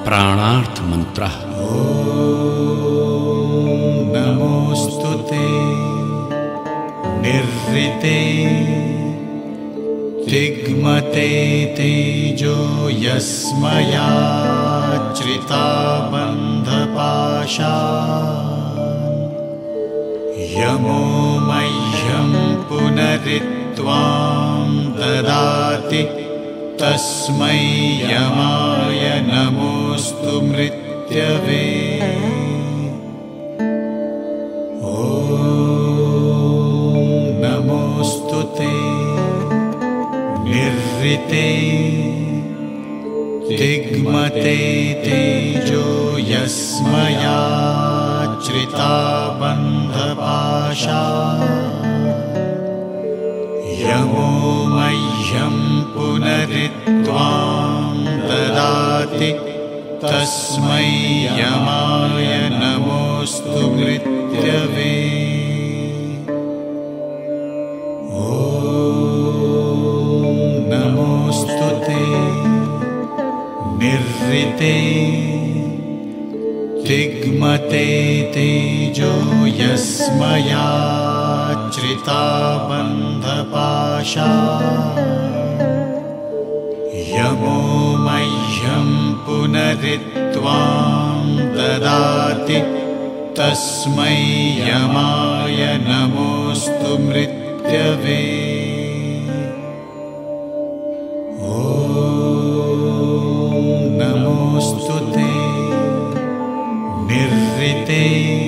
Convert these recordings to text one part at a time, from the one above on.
प्राणार्थ मंत्रः। नमोस्तुते निर्ऋते तिग्मते तेजो यस्मयाच्रिता बन्धपाशान् यमो मह्यं पुनरित्वां ददाति तस्मै यमाय नमोऽस्तु मृत्यवे। ॐ नमोऽस्तुते निर्ऋते तिग्मते तेजो यस्मयाच्रिता बन्धपाशान् यमो मह्यं पुनरित्वां ददाति तस्मै यमाय नमोऽस्तु मृत्यवे। ॐ नमोऽस्तुते निर्ऋते तिग्मते तेजो यस्मयाच्रिता बन्धपाशान् यमो मह्यं पुनरित्वां ददाति तस्मै यमाय नमोऽस्तु मृत्यवे। ॐ नमोऽस्तुते निर्ऋते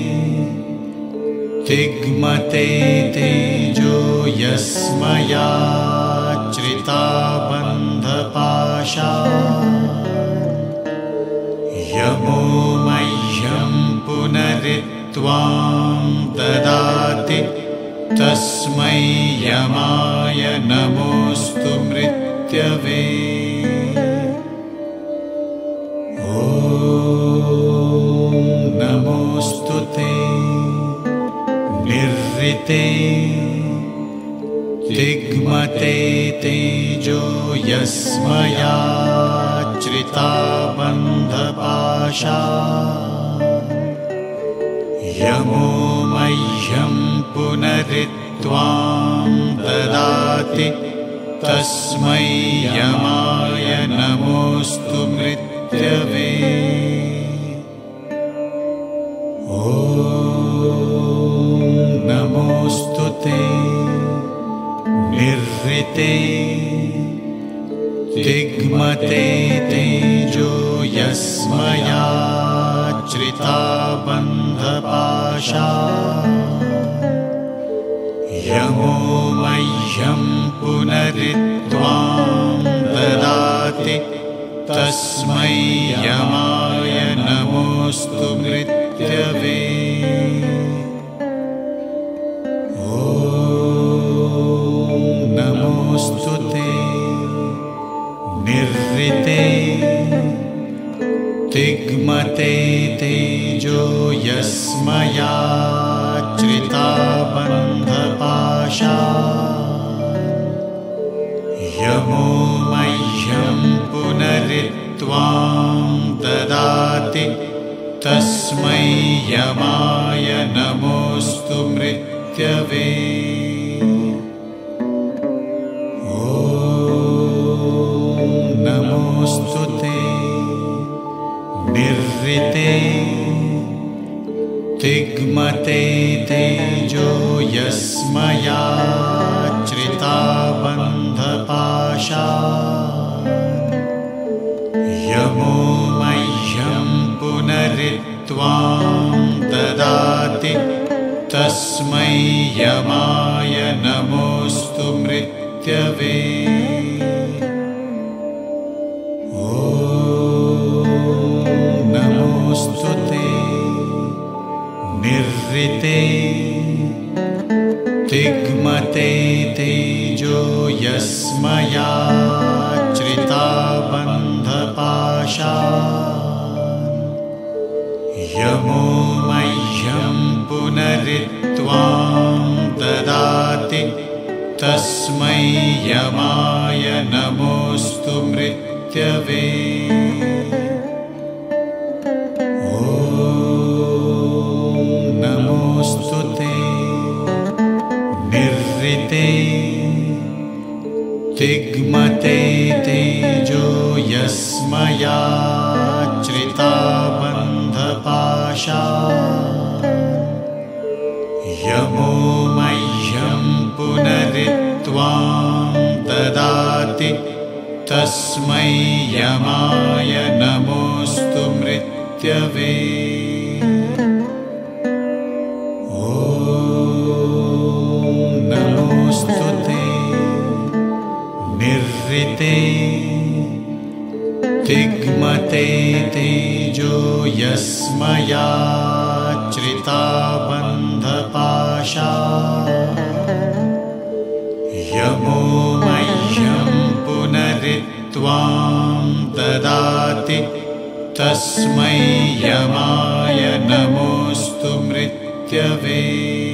तिग्मते तेजो यस्मयाच्रिता बन्धपाशान् यमो मह्यं पुनरित्वां ददाति तस्मै यमाय नमोऽस्तु मृत्यवे। ॐ नमोऽस्तुते निर्ऋते तिग्मते तेजो यस्मयाच्रिता बन्धपाशान् यमो मह्यं पुनरित्वां ददाति तस्मै यमाय नमोऽस्तु मृत्यवे। ॐ नमोऽस्तुते निर्ऋते तिग्मते तेजो यस्मयाच्रिता बन्धपाशान् यमो मह्यं पुनरित्वां ददाति तस्मै यमाय नमोऽस्तु मृत्यवे। ॐ नमोऽस्तुते निर्ऋते तिग्मते तेजो यस्मयाच्रिता बन्धपाशान् यमो मह्यं पुनरित्वां ददाति तस्मै यमाय नमोऽस्तु मृत्यवे। ॐ नमोऽस्तुते निर्ऋते तिग्मते तेजो यस्मयाच्रिता बन्धपाशान् यमो मह्यं पुनरित्वां ददाति तस्मै यमाय नमोऽस्तु मृत्यवे। ॐ नमोऽस्तुते निर्ऋते तिग्मते तेजो यस्मयाच्रिता बन्धपाशान् यमो मह्यं पुनरित्वां ददाति तस्मै यमाय नमोऽस्तु मृत्यवे। ॐ तिग्मते तेजो यस्मयाच्रिता बन्धपाशा यमो मह्यं पुनरित्वां ददाति तस्मै यमाय नमोऽस्तु मृत्यवे ॐ नमोऽस्तु ते निर्ऋते तिग्मते तेजो यस्मयाच्रिता बन्धपाशा यमो मह्यं पुनरित्वां ददाति तस्मै यमाय नमोऽस्तु मृत्यवे।